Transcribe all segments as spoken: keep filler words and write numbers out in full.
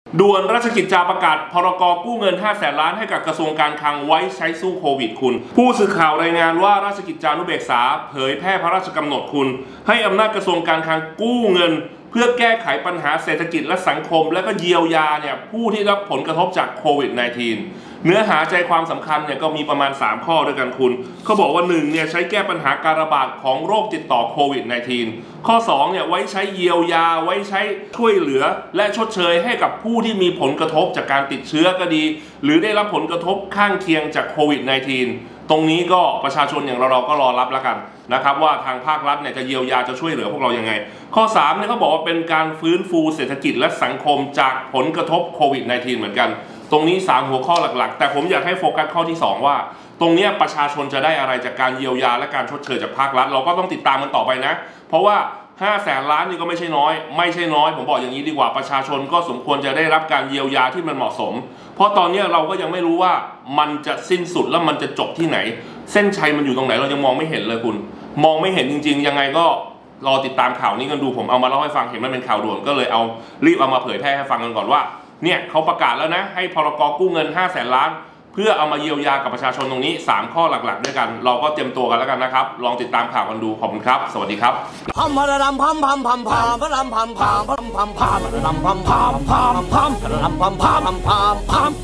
ด่วนราชกิจจาประกาศพรกกู้เงินห้าแสนล้านให้กับกระทรวงการคลังไว้ใช้สู้โควิดคุณผู้สื่อข่าวรายงานว่าราชกิจจานุเบกษาเผยแพร่พระราชกำหนดคุณให้อำนาจกระทรวงการคลังกู้เงินเพื่อแก้ไขปัญหาเศรษฐกิจและสังคมและก็เยียวยาเนี่ยผู้ที่รับผลกระทบจากโควิด สิบเก้า เนื้อหาใจความสำคัญเนี่ยก็มีประมาณสามข้อด้วยกันคุณเขาบอกว่าหนึ่งเนี่ยใช้แก้ปัญหาการระบาดของโรคติดต่อโควิด สิบเก้า ข้อสองเนี่ยไว้ใช้เยียวยาไว้ใช้ช่วยเหลือและชดเชยให้กับผู้ที่มีผลกระทบจากการติดเชื้อก็ดีหรือได้รับผลกระทบข้างเคียงจากโควิด สิบเก้า ตรงนี้ก็ประชาชนอย่างเราเราก็รอรับแล้วกันนะครับว่าทางภาครัฐเนี่ยจะเยียวยาจะช่วยเหลือพวกเรายังไงข้อสามเนี่ยเขาบอกว่าเป็นการฟื้นฟูเศรษฐกิจและสังคมจากผลกระทบโควิด สิบเก้า เหมือนกันตรงนี้สามหัวข้อหลักๆแต่ผมอยากให้โฟกัสข้อที่สองว่าตรงนี้ประชาชนจะได้อะไรจากการเยียวยาและการชดเชยจากภาครัฐเราก็ต้องติดตามมันต่อไปนะเพราะว่าห้าแสนล้านนี่ก็ไม่ใช่น้อยไม่ใช่น้อยผมบอกอย่างนี้ดีกว่าประชาชนก็สมควรจะได้รับการเยียวยาที่มันเหมาะสมเพราะตอนนี้เราก็ยังไม่รู้ว่ามันจะสิ้นสุดแล้วมันจะจบที่ไหนเส้นชัยมันอยู่ตรงไหนเรายังมองไม่เห็นเลยคุณมองไม่เห็นจริงๆยังไงก็รอติดตามข่าวนี้กันดูผมเอามาเล่าให้ฟังเห็นมันเป็นข่าวด่วนก็เลยเอารีบเอามาเผยแพร่ให้ฟังกันก่อนว่าเนี่ยเขาประกาศแล้วนะให้พรกกู้เงินห้าแสนล้านเพื่อเอามาเยียวยากับประชาชนตรงนี้สามข้อหลักๆด้วยกันเราก็เตรียมตัวกันแล้วกันนะครับลองติดตามข่าวกันดูขอบคุณครับสวัสดีครับพัมพะระดำพัมพัมพัมพัมพะระดำพัมพัมพัมพัมพัมพะระดำพัมพัมพัมพัมพะระดำพัมพัมพัมพัม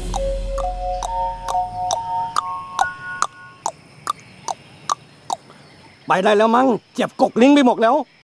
ไปได้แล้วมั้งเจ็บกกลิ้งไปหมดแล้ว